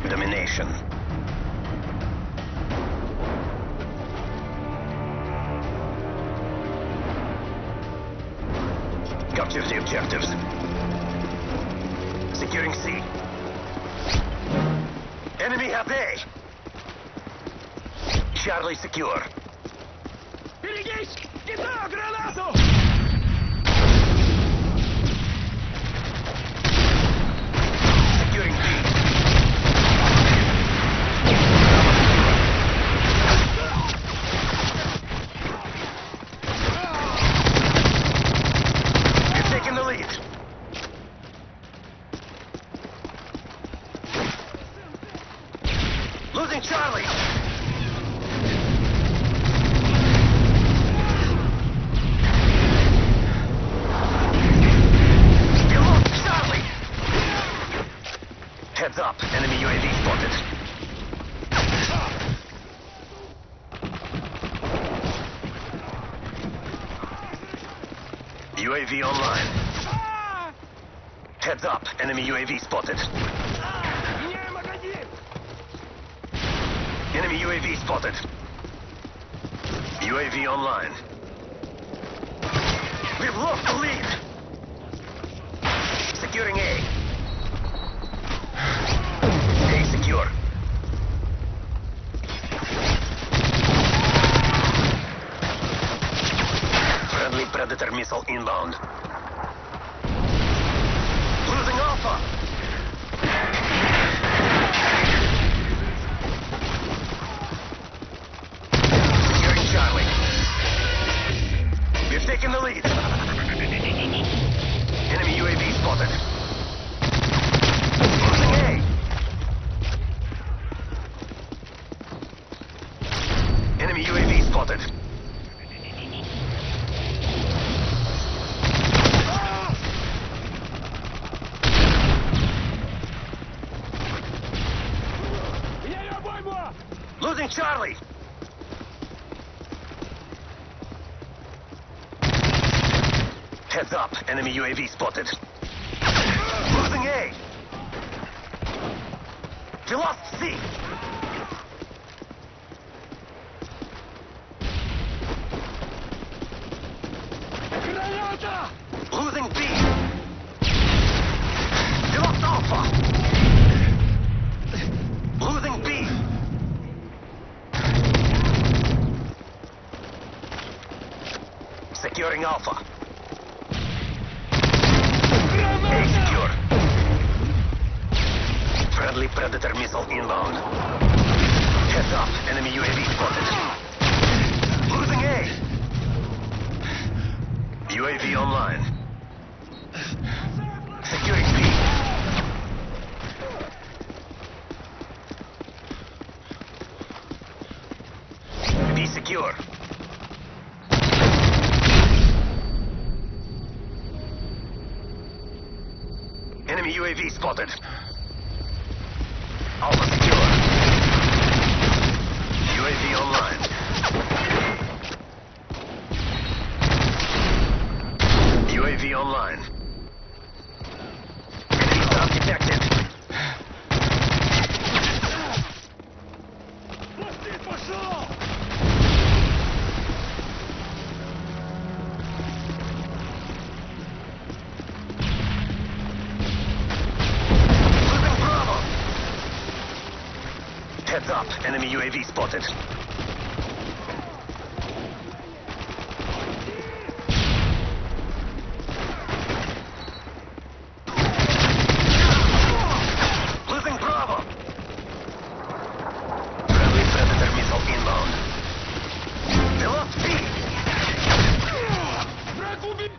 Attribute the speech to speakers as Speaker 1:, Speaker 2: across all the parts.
Speaker 1: domination. Capture the objectives. Securing C. Enemy at A. Charlie secure.
Speaker 2: Берегись! Кидаю гранату!
Speaker 1: Securing B. You're taking the lead. Losing Charlie. You lost Charlie. Heads up, enemy UAV spotted. UAV online. Heads up, enemy UAV spotted.
Speaker 2: Меняем магазин!
Speaker 1: Enemy UAV spotted. UAV online. We've lost the lead. Securing A. A secure. Friendly Predator missile inbound. Losing Alpha. Securing Charlie. We've taken the lead. Enemy UAV spotted. Losing A. Enemy UAV spotted.
Speaker 2: Меняю обойму!
Speaker 1: Losing Charlie. Heads up, enemy UAV spotted. Losing A. We lost C.
Speaker 2: Граната!
Speaker 1: Losing B. We lost Alpha. Losing B. Securing Alpha. A secure. Friendly Predator missile inbound. Heads up, enemy UAV spotted. Losing A. UAV online. Securing B. B secure. Enemy UAV spotted. Alpha secure. UAV online. UAV online. Enemy stop detected.
Speaker 2: Пусти, пошел!
Speaker 1: Losing Bravo. Heads up, enemy UAV spotted. Losing Bravo. Friendly Predator missile inbound. They lost B.
Speaker 2: Враг убит!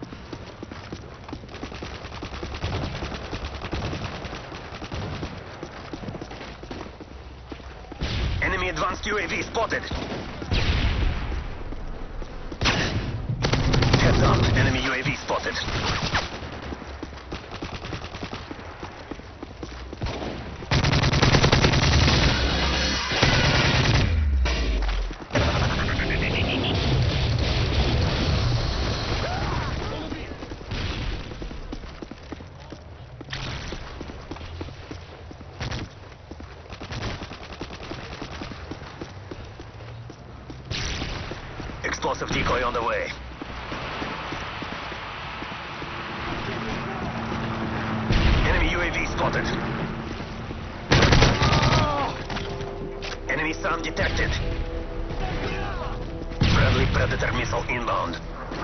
Speaker 1: Enemy advanced UAV spotted. Heads up, enemy UAV spotted. explosive decoy on the way. Enemy UAV spotted. Enemy sound detected. Friendly Predator missile inbound.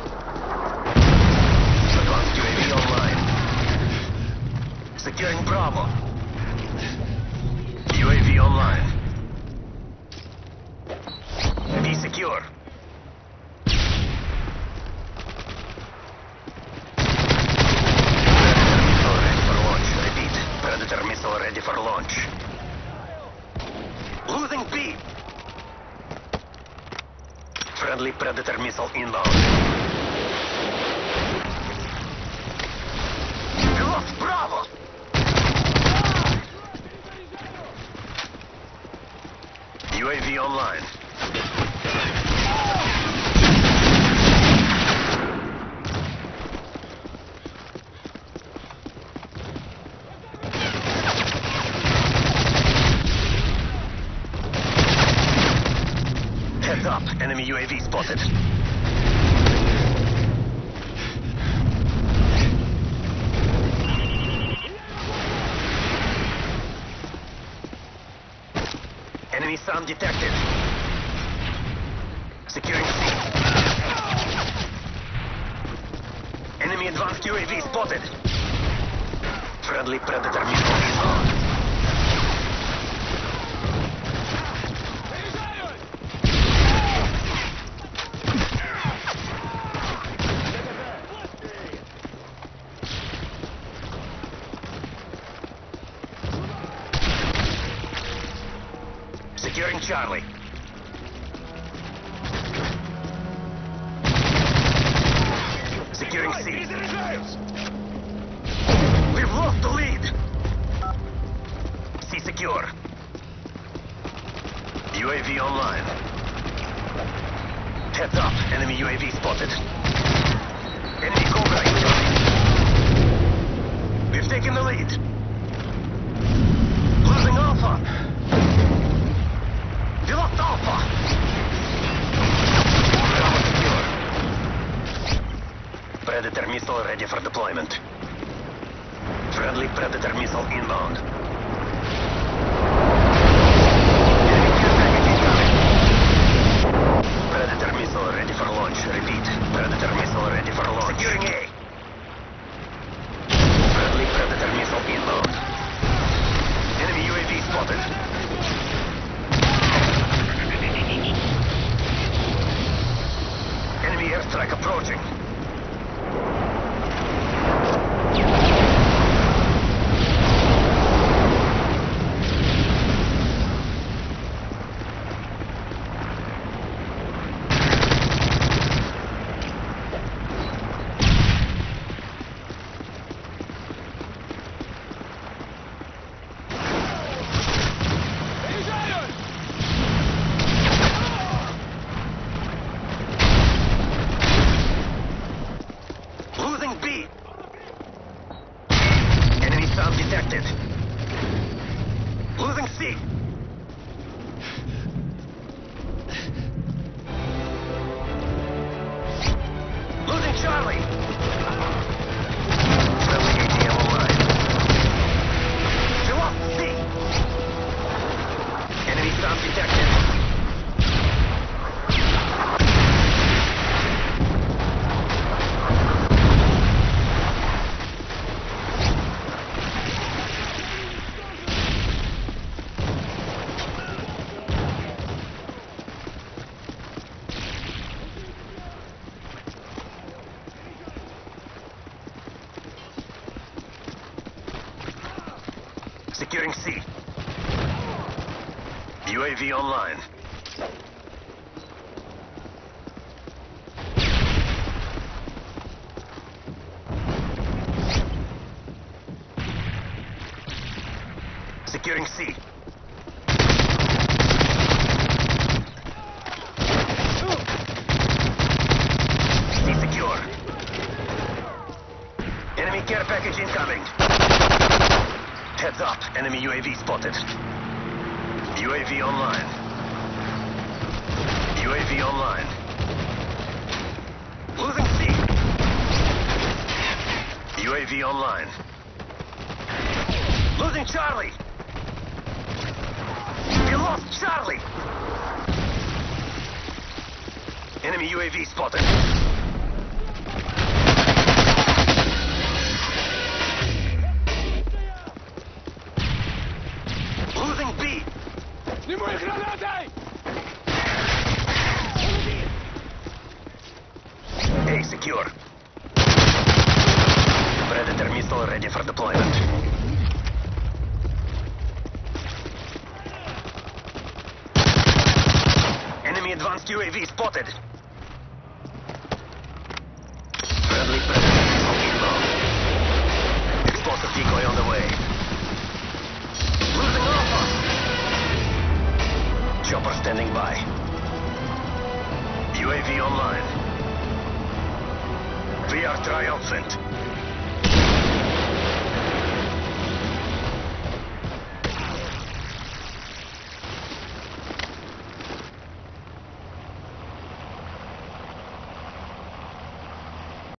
Speaker 1: Advanced UAV online. Securing Bravo. UAV online. Be secure. Predator missile ready for launch. Losing B. Friendly Predator missile inbound. We lost Bravo. UAV online. Heads up, enemy UAV spotted. Enemy sound detected. Securing C. Enemy advanced UAV spotted. Friendly Predator missile inbound. Securing Charlie. Securing C. We've lost the lead. C secure. UAV online. Heads up, enemy UAV spotted. Enemy Cobra incoming. We've taken the lead. Losing Alpha. We lost Alpha. Bravo secure. Predator missile ready for deployment. Friendly Predator missile inbound. Enemy care package incoming. Predator missile ready for launch. Repeat. Predator missile ready for launch. Securing A. Friendly Predator missile inbound. Enemy UAV spotted. Enemy airstrike approaching. Losing B. Enemy sound detected. Losing C. Losing Charlie. Friendly ATM online. We lost C. Enemy sound detected. Securing C. UAV online. Securing C. C secure. Enemy care package incoming. Heads up, enemy UAV spotted. UAV online. UAV online. Losing C. UAV online. Losing Charlie. We lost Charlie. Enemy UAV spotted. Losing B.
Speaker 2: Сниму их гранатой!
Speaker 1: A secure. Predator missile ready for deployment. Enemy advanced UAV spotted. Friendly Predator missile inbound. Explosive decoy on the way. Losing Alpha. Chopper standing by. UAV online. We are triumphant.